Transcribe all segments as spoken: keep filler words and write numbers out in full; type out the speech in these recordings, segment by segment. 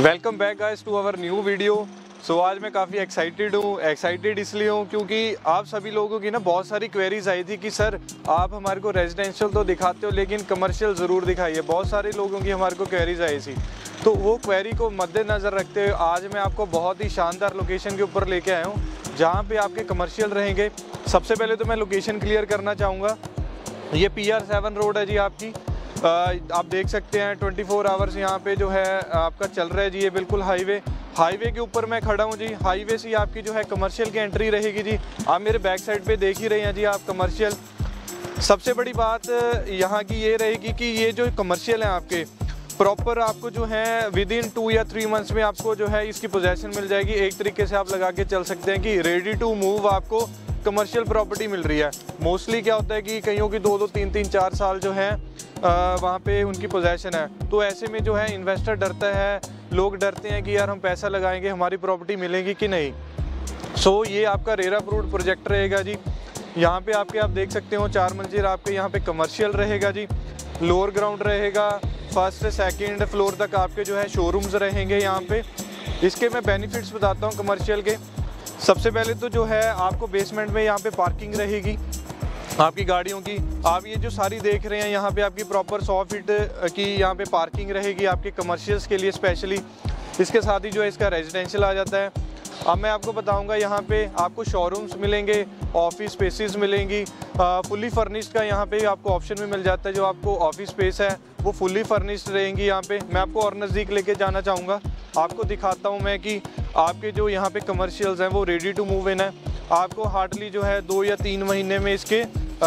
Welcome back guys to our new video. So आज मैं काफ़ी एक्साइटेड हूँ। एक्साइटेड इसलिए हूँ क्योंकि आप सभी लोगों की ना बहुत सारी क्वेरीज आई थी कि सर आप हमारे को रेजिडेंशियल तो दिखाते हो लेकिन कमर्शियल ज़रूर दिखाइए। बहुत सारे लोगों की हमारे को क्वेरीज आई थी, तो वो क्वेरी को मद्देनज़र रखते हुए आज मैं आपको बहुत ही शानदार लोकेशन के ऊपर लेके आया हूँ जहाँ पर आपके कमर्शियल रहेंगे। सबसे पहले तो मैं लोकेशन क्लियर करना चाहूँगा। ये पी आर सेवन रोड है जी आपकी। आ, आप देख सकते हैं ट्वेंटी फोर आवर्स यहाँ पे जो है आपका चल रहा है जी। ये बिल्कुल हाईवे हाईवे के ऊपर मैं खड़ा हूँ जी। हाईवे से आपकी जो है कमर्शियल की एंट्री रहेगी जी। आप मेरे बैक साइड पे देख ही रहे हैं जी आप कमर्शियल। सबसे बड़ी बात यहाँ की ये रहेगी कि ये जो कमर्शियल हैं आपके प्रॉपर आपको जो है विद इन टू या थ्री मंथ्स में आपको जो है इसकी पोजेसन मिल जाएगी। एक तरीके से आप लगा के चल सकते हैं कि रेडी टू मूव आपको कमर्शियल प्रॉपर्टी मिल रही है। मोस्टली क्या होता है कि कईयों की दो दो तीन तीन चार साल जो है वहाँ पे उनकी पोजेसन है, तो ऐसे में जो है इन्वेस्टर डरता है, लोग डरते हैं कि यार हम पैसा लगाएंगे हमारी प्रॉपर्टी मिलेगी कि नहीं। सो so, ये आपका रेरा अप्रूव्ड प्रोजेक्ट रहेगा जी। यहाँ पे आपके आप देख सकते हो चार मंजिल आपके यहाँ पे कमर्शियल रहेगा जी। लोअर ग्राउंड रहेगा, फर्स्ट से सेकेंड फ्लोर तक आपके जो है शोरूम्स रहेंगे यहाँ पे। इसके मैं बेनिफिट्स बताता हूँ कमर्शियल के। सबसे पहले तो जो है आपको बेसमेंट में यहाँ पे पार्किंग रहेगी आपकी गाड़ियों की। आप ये जो सारी देख रहे हैं यहाँ पे आपकी प्रॉपर सौ फीट की यहाँ पे पार्किंग रहेगी आपके कमर्शियल्स के लिए स्पेशली। इसके साथ ही जो है इसका रेजिडेंशियल आ जाता है। अब मैं आपको बताऊंगा यहाँ पे आपको शोरूम्स मिलेंगे, ऑफिस स्पेसेस मिलेंगी, फुली फर्निश्ड का यहाँ पे आपको ऑप्शन भी मिल जाता है। जो आपको ऑफिस स्पेस है वो फुली फर्निश्ड रहेंगी यहाँ पे। मैं आपको और नज़दीक लेके जाना चाहूँगा, आपको दिखाता हूँ मैं कि आपके जो यहाँ पे कमर्शियल्स हैं वो रेडी टू मूव इन है। आपको हार्डली जो है दो या तीन महीने में इसके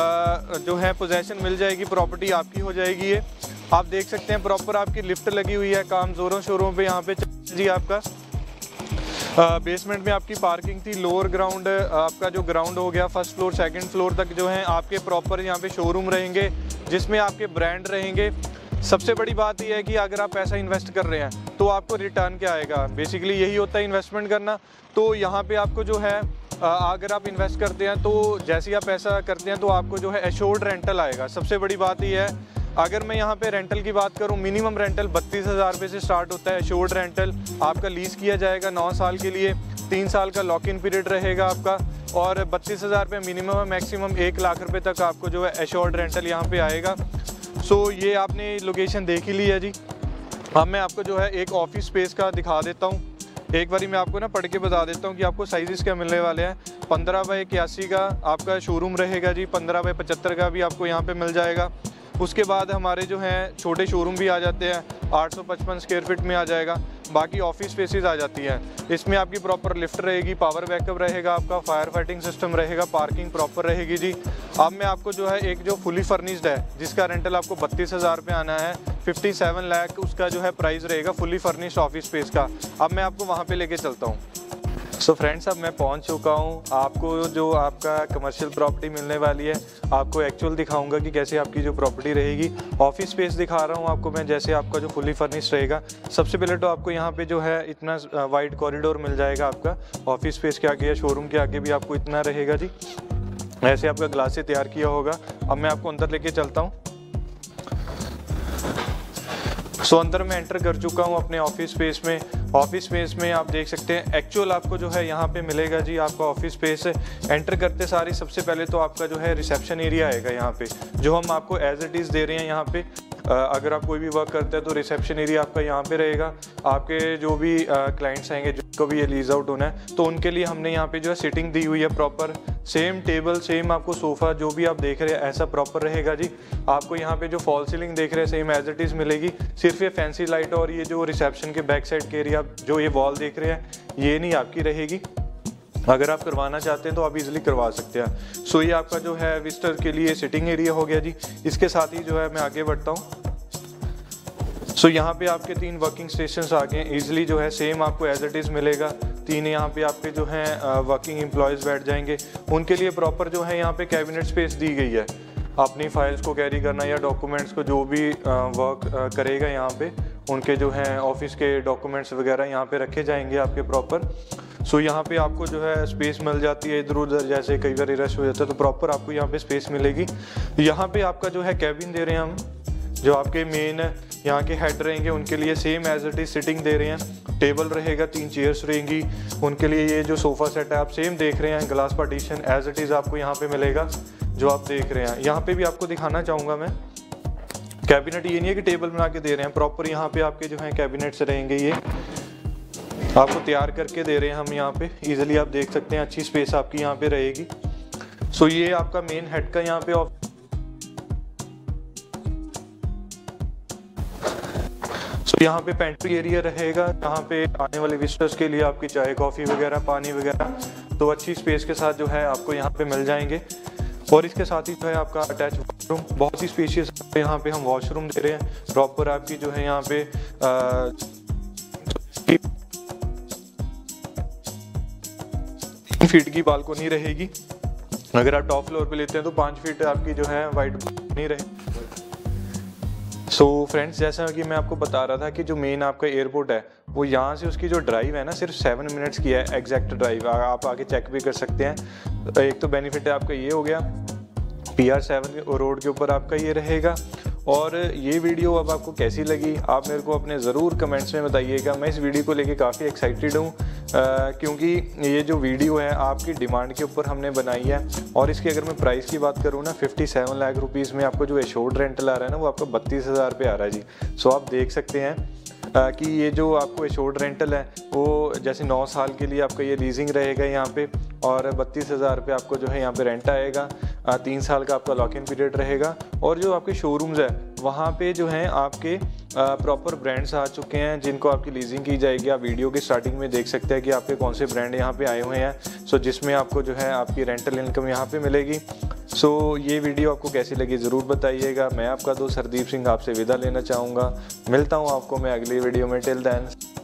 आ, जो है पोजेसन मिल जाएगी, प्रॉपर्टी आपकी हो जाएगी। ये आप देख सकते हैं प्रॉपर आपकी लिफ्ट लगी हुई है, काम जोरों शोरों पे यहाँ पे जी। आपका आ, बेसमेंट में आपकी पार्किंग थी। लोअर ग्राउंड आपका जो ग्राउंड हो गया, फर्स्ट फ्लोर सेकंड फ्लोर तक जो है आपके प्रॉपर यहाँ पे शोरूम रहेंगे जिसमें आपके ब्रांड रहेंगे। सबसे बड़ी बात यह है कि अगर आप पैसा इन्वेस्ट कर रहे हैं तो आपको रिटर्न क्या आएगा, बेसिकली यही होता है इन्वेस्टमेंट करना। तो यहाँ पे आपको जो है अगर आप इन्वेस्ट करते हैं तो जैसे ही आप पैसा करते हैं तो आपको जो है एश्योर्ड रेंटल आएगा। सबसे बड़ी बात यह है, अगर मैं यहाँ पे रेंटल की बात करूँ, मिनिमम रेंटल बत्तीस हज़ार रुपये से स्टार्ट होता है। एश्योर्ड रेंटल आपका लीज किया जाएगा नौ साल के लिए, तीन साल का लॉक इन पीरियड रहेगा आपका, और बत्तीस हज़ार रुपये मिनिमम मैक्सिमम एक लाख रुपये तक आपको जो है एश्योर्ड रेंटल यहाँ पे आएगा। सो ये आपने लोकेशन देख ही ली है जी। अब मैं आपको जो है एक ऑफिस स्पेस का दिखा देता हूँ। एक बारी मैं आपको ना पढ़ के बता देता हूँ कि आपको साइजेस क्या मिलने वाले हैं। पंद्रह बाई इक्यासी का आपका शोरूम रहेगा जी, पंद्रह बाई पचहत्तर का भी आपको यहाँ पे मिल जाएगा। उसके बाद हमारे जो हैं छोटे शोरूम भी आ जाते हैं, आठ सौ पचपन स्क्वायर फीट में आ जाएगा। बाकी ऑफिस स्पेसेस आ जाती हैं। इसमें आपकी प्रॉपर लिफ्ट रहेगी, पावर बैकअप रहेगा आपका, फायर फाइटिंग सिस्टम रहेगा, पार्किंग प्रॉपर रहेगी जी। अब मैं आपको जो है एक जो फुली फर्निश्ड है जिसका रेंटल आपको बत्तीस हज़ार रुपये आना है, फिफ्टी सेवन लाख उसका जो है प्राइस रहेगा फुली फर्निश्ड ऑफिस स्पेस का। अब मैं आपको वहाँ पे लेके चलता हूँ। सो so फ्रेंड्स, अब मैं पहुंच चुका हूं। आपको जो आपका कमर्शियल प्रॉपर्टी मिलने वाली है आपको एक्चुअल दिखाऊंगा कि कैसे आपकी जो प्रॉपर्टी रहेगी। ऑफिस स्पेस दिखा रहा हूं आपको मैं, जैसे आपका जो फुली फर्निश्ड रहेगा। सबसे पहले तो आपको यहाँ पे जो है इतना वाइड कॉरिडोर मिल जाएगा आपका ऑफिस स्पेस के आगे या शोरूम के आगे भी आपको इतना रहेगा जी। ऐसे आपका ग्लास से तैयार किया होगा। अब मैं आपको अंदर लेके चलता हूँ। सो so, अंदर मैं एंटर कर चुका हूँ अपने ऑफिस स्पेस में। ऑफिस स्पेस में आप देख सकते हैं एक्चुअल आपको जो है यहाँ पे मिलेगा जी। आपका ऑफिस स्पेस एंटर करते सारी सबसे पहले तो आपका जो है रिसेप्शन एरिया आएगा यहाँ पे, जो हम आपको एज इट इज़ दे रहे हैं यहाँ पे। अगर आप कोई भी वर्क करते हैं तो रिसेप्शन एरिया आपका यहाँ पे रहेगा। आपके जो भी क्लाइंट्स आएंगे जिनको भी ये लीज आउट होना है तो उनके लिए हमने यहाँ पे जो है सिटिंग दी हुई है प्रॉपर। सेम टेबल, सेम आपको सोफ़ा जो भी आप देख रहे हैं ऐसा प्रॉपर रहेगा जी। आपको यहाँ पे जो फॉल सीलिंग देख रहे हैं सेम एज इट इज़ मिलेगी। सिर्फ ये फैंसी लाइट और ये जो रिसेप्शन के बैक साइड के एरिया जो ये वॉल देख रहे हैं ये नहीं आपकी रहेगी। अगर आप करवाना चाहते हैं तो आप इजीली करवा सकते हैं। सो ये आपका जो है विजिटर के लिए सिटिंग एरिया हो गया जी। इसके साथ ही जो है मैं आगे बढ़ता हूँ। सो यहाँ पे आपके तीन वर्किंग स्टेशंस आ गए। ईजिली जो है सेम आपको एज इट इज़ मिलेगा। तीन यहाँ पे आपके जो हैं वर्किंग एम्प्लॉयज़ बैठ जाएंगे। उनके लिए प्रॉपर जो है यहाँ पे कैबिनेट स्पेस दी गई है। अपनी फाइल्स को कैरी करना या डॉक्यूमेंट्स को जो भी वर्क करेगा यहाँ पे उनके जो हैं ऑफिस के डॉक्यूमेंट्स वगैरह यहाँ पे रखे जाएंगे आपके प्रॉपर। सो यहाँ पे आपको जो है स्पेस मिल जाती है इधर उधर, जैसे कई बार रश हो जाता है तो प्रॉपर आपको यहाँ पे स्पेस मिलेगी। यहाँ पे आपका जो है कैबिन दे रहे हैं हम, जो आपके मेन यहाँ के हेड रहेंगे उनके लिए same as it is sitting दे रहे हैं। टेबल रहेगा, तीन चेयर्स रहेंगी। उनके लिए ये जो सोफ़ा सेट है आप सेम देख रहे हैं, glass partition as it is आपको यहाँ पे मिलेगा जो आप देख रहे हैं। यहाँ पे भी आपको दिखाना चाहूँगा मैं, कैबिनेट ये नहीं है कि टेबल बना के दे रहे हैं, प्रॉपर यहाँ पे आपके जो हैं कैबिनेट्स रहेंगे, ये आपको तैयार करके दे रहे हैं हम यहाँ पे। इजीली आप देख सकते हैं, अच्छी स्पेस आपकी यहाँ पे रहेगी। सो ये आपका मेन हेड का यहाँ पे ऑफ सो यहाँ पे पेंट्री एरिया रहेगा, यहाँ पे आने वाले विजिटर्स के लिए आपकी चाय कॉफ़ी वगैरह, पानी वगैरह तो अच्छी स्पेस के साथ जो है आपको यहाँ पे मिल जाएंगे। और इसके साथ ही जो है आपका अटैच वॉशरूम, बहुत ही स्पेशियस यहाँ पे हम वॉशरूम दे रहे हैं। प्रॉपर आपकी जो है यहाँ पे आ, तीन फीट की बालकोनी रहेगी। अगर आप टॉप फ्लोर पे लेते हैं तो पाँच फीट आपकी जो है वाइड बालकोनी रहेगी। सो so, फ्रेंड्स, जैसा कि मैं आपको बता रहा था कि जो मेन आपका एयरपोर्ट है वो यहाँ से उसकी जो ड्राइव है ना सिर्फ सेवन मिनट्स की है, एग्जैक्ट ड्राइव। आप आगे चेक भी कर सकते हैं। एक तो बेनिफिट है आपका ये हो गया, पी आर सेवन रोड के ऊपर आपका ये रहेगा। और ये वीडियो अब आपको कैसी लगी आप मेरे को अपने ज़रूर कमेंट्स में बताइएगा। मैं इस वीडियो को लेके काफ़ी एक्साइटेड हूँ क्योंकि ये जो वीडियो है आपकी डिमांड के ऊपर हमने बनाई है। और इसकी अगर मैं प्राइस की बात करूँ ना, सत्तावन लाख रुपीज़ में आपको जो एश्योर्ड रेंटल आ रहा है ना वो आपको बत्तीस हज़ार रुपये आ रहा है जी। सो आप देख सकते हैं कि ये जो आपको एश्योर्ड रेंटल है वो जैसे नौ साल के लिए आपका ये लीजिंग रहेगा यहाँ पे, और बत्तीस हज़ार रुपये आपको जो है यहाँ पे रेंट आएगा। तीन साल का आपका लॉक इन पीरियड रहेगा। और जो आपके शोरूम्स है वहाँ पे जो हैं आपके प्रॉपर ब्रांड्स आ चुके हैं जिनको आपकी लीजिंग की जाएगी। आप वीडियो की स्टार्टिंग में देख सकते हैं कि आपके कौन से ब्रांड यहाँ पे आए हुए हैं। सो जिसमें आपको जो है आपकी रेंटल इनकम यहाँ पे मिलेगी। सो ये वीडियो आपको कैसी लगी ज़रूर बताइएगा। मैं आपका दोस्त हरदीप सिंह आपसे विदा लेना चाहूँगा। मिलता हूँ आपको मैं अगली वीडियो में। Till then